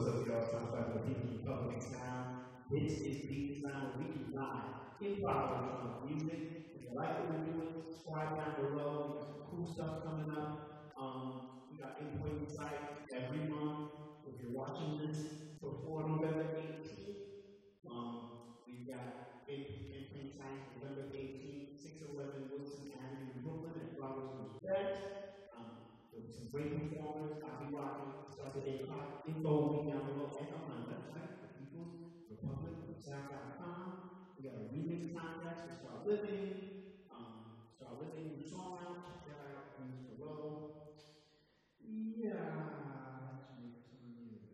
what's up, y'all? It's time for the Pinky Public Sound. This is Beat Sound. We do not improv music. If you like what we're doing, subscribe down below. We got some cool stuff coming up. We got Input Insight every month. If you're watching this before November 18th, we've got Input Insight November 18th, 611 Wilson Avenue in Brooklyn at Robert's Red. Some great performers. I'll be rocking. Start the day clock. Info will be down below and on my website, thepeoplesrepublic.com. We got a remix contest for Start Living. Start Living, new song out. Check that out. Mr. Rowe. Yeah. Let's make some music.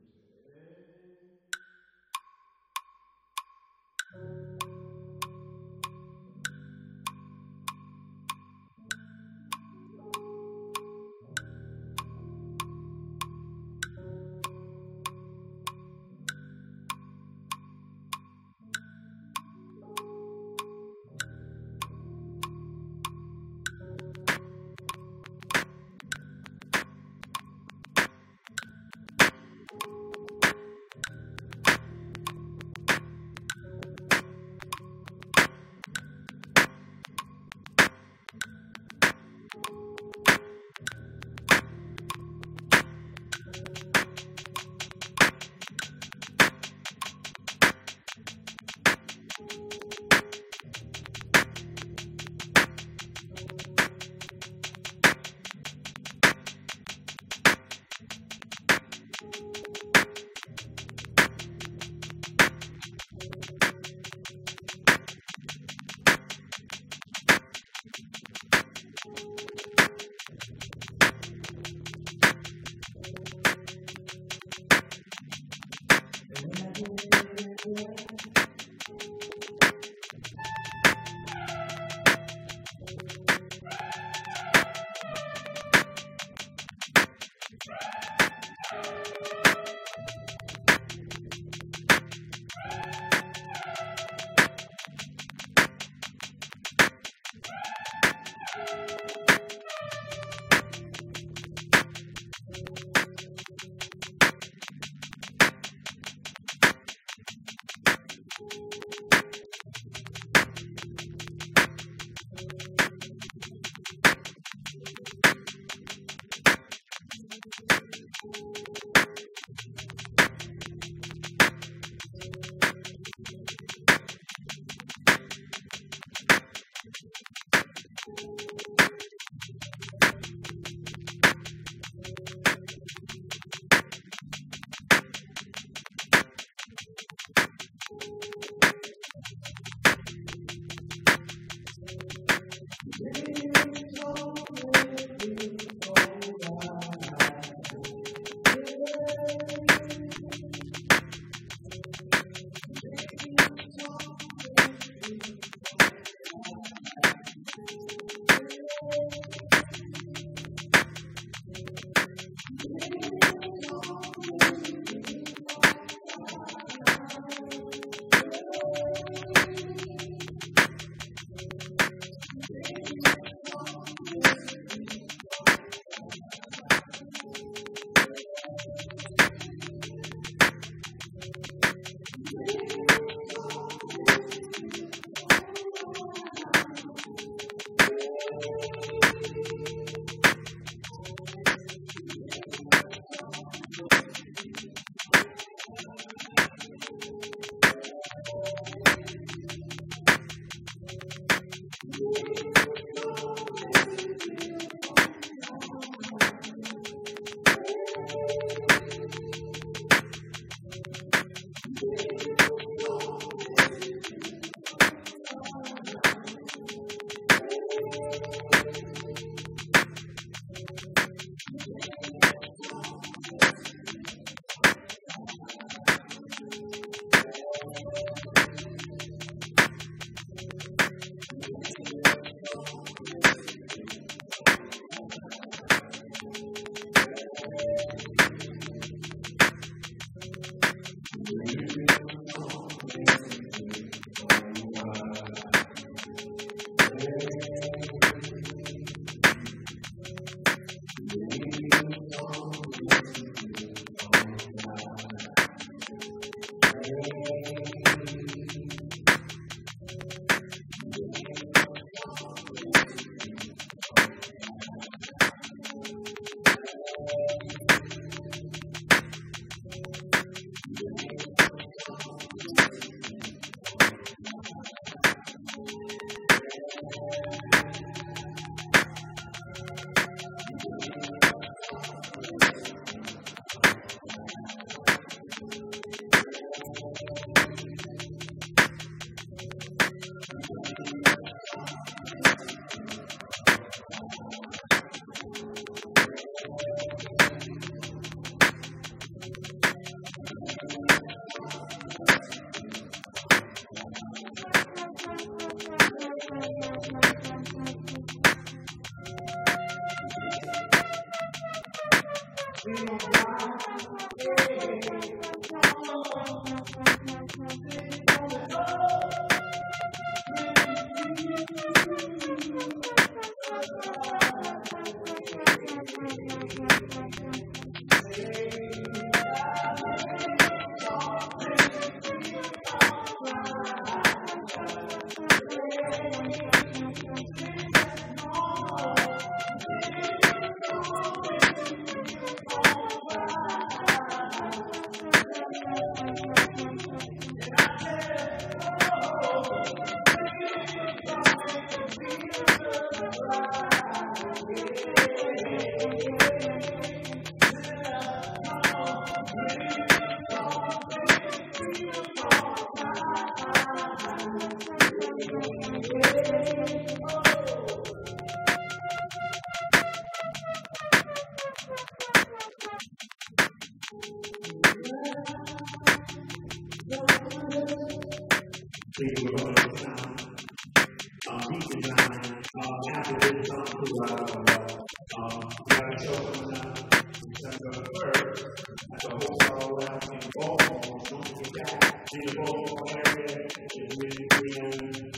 Please we're going to sound. Beat design. After this, we got a show coming up December 3rd at the Hotel Lounge in Baltimore. Don't forget that. In the Baltimore area, it's really good.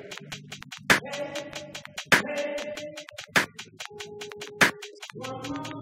Hey!